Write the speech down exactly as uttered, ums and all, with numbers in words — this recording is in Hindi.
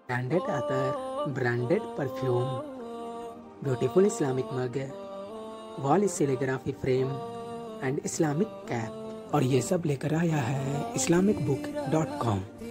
ब्रांडेड अतर, branded perfume, beautiful Islamic mug, wall calligraphy frame and Islamic cap. और ये सब लेकर आया है इस्लामिक बुक डॉट कॉम।